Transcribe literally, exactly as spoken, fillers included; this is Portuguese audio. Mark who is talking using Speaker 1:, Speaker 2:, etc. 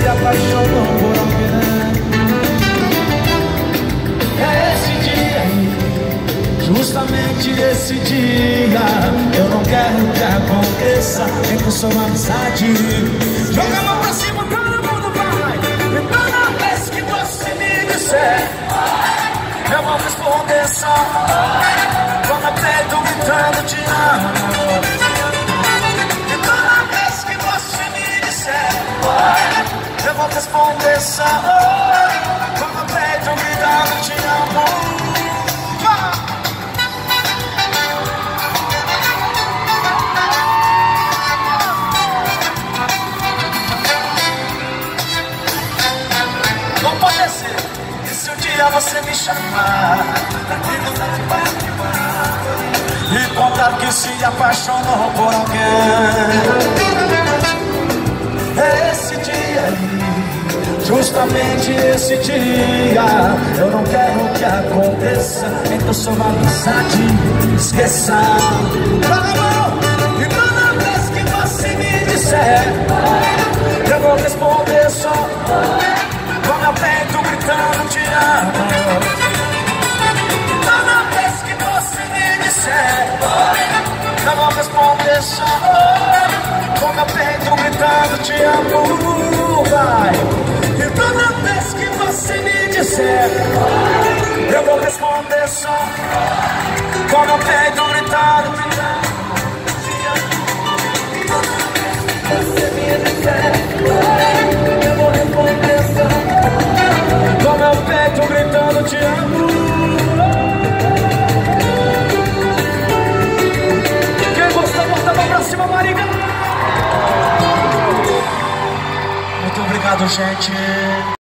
Speaker 1: se apaixonou por alguém. É esse dia aí, justamente esse dia. Eu não quero que aconteça entre sua amizade. Joga a mão pra cima, todo mundo vai. E toda vez que você me disser, eu vou responder só com meu peito gritando te amo. E toda vez que você me disser, eu vou responder só com meu peito gritando te amo. Não pode ser, e se um dia você me chamar e contar que se apaixonou por alguém, é esse dia aí, justamente esse dia. Eu não quero que aconteça entre sua amizade. Esqueça, joga a mão. E toda vez que você me disser, eu vou responder só com meu peito gritando te amo. Toda vez que você me disser, eu vou responder só com meu peito gritando te amo. Vai. E toda vez que você me disser, eu vou responder só com meu peito gritando te amo. E toda vez que você me disser, eu vou responder só com meu peito gritando te amo. Quem gostou, bota a mão pra cima, Mariga. Muito obrigado, gente.